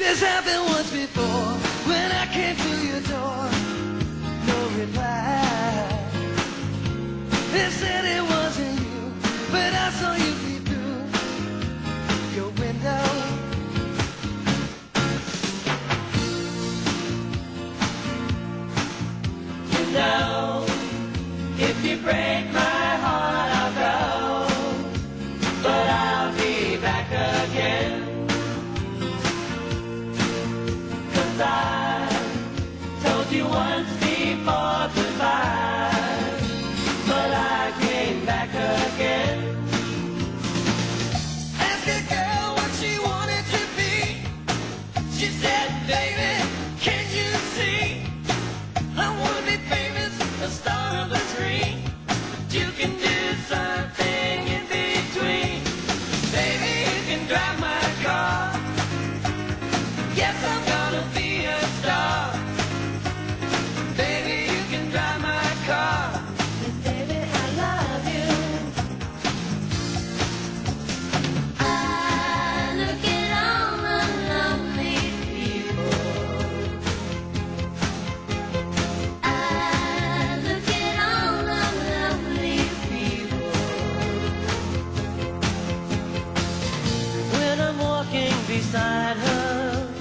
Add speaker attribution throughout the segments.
Speaker 1: This happened once before when I came to your door. No reply. They said it wasn't you, but I saw you peep through your window. You know, if you break my heart, I'll go, but I'll be back again. I told you once before goodbye, but I came back again. Asked a girl what she wanted to be. She said, baby, can you see? I want to be famous, a star of the screen. But you can do something in between. Baby, you can drive my car. Yes, I'm gonna be a star. Baby, you can drive my car. 'Cause baby, I love you. I look at all the lonely people. I look at all the lonely people. When I'm walking beside her,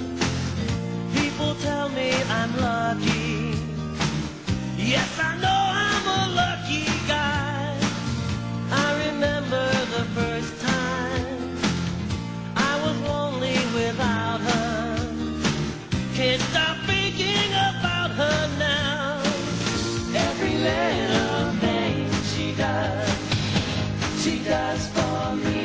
Speaker 1: tell me I'm lucky. Yes, I know I'm a lucky guy. I remember the first time I was lonely without her. Can't stop thinking about her now. Every little thing she does for me.